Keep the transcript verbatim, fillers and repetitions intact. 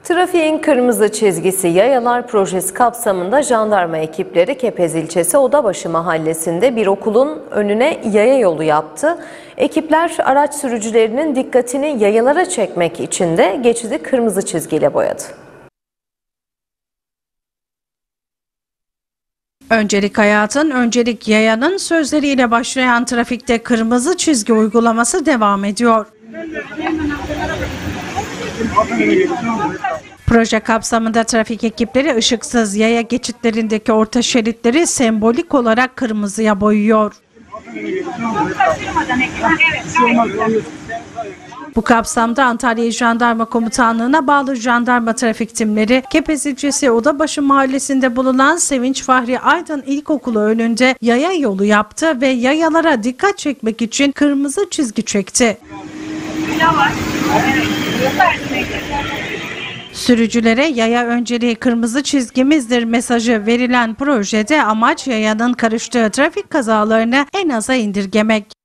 Trafiğin kırmızı çizgisi Yayalar projesi kapsamında jandarma ekipleri Kepez ilçesi Odabaşı mahallesinde bir okulun önüne yaya yolu yaptı. Ekipler araç sürücülerinin dikkatini yayalara çekmek için de geçidi kırmızı çizgiyle boyadı. Öncelik hayatın, öncelik yayanın sözleriyle başlayan trafikte kırmızı çizgi uygulaması devam ediyor. Proje kapsamında trafik ekipleri ışıksız yaya geçitlerindeki orta şeritleri sembolik olarak kırmızıya boyuyor. Bu kapsamda Antalya Jandarma Komutanlığı'na bağlı jandarma trafik timleri Kepez ilçesi Odabaşı mahallesinde bulunan Sevinç Fahri Aydın İlkokulu önünde yaya yolu yaptı ve yayalara dikkat çekmek için kırmızı çizgi çekti. Sürücülere yaya önceliği kırmızı çizgimizdir mesajı verilen projede amaç yayanın karıştığı trafik kazalarını en aza indirgemek.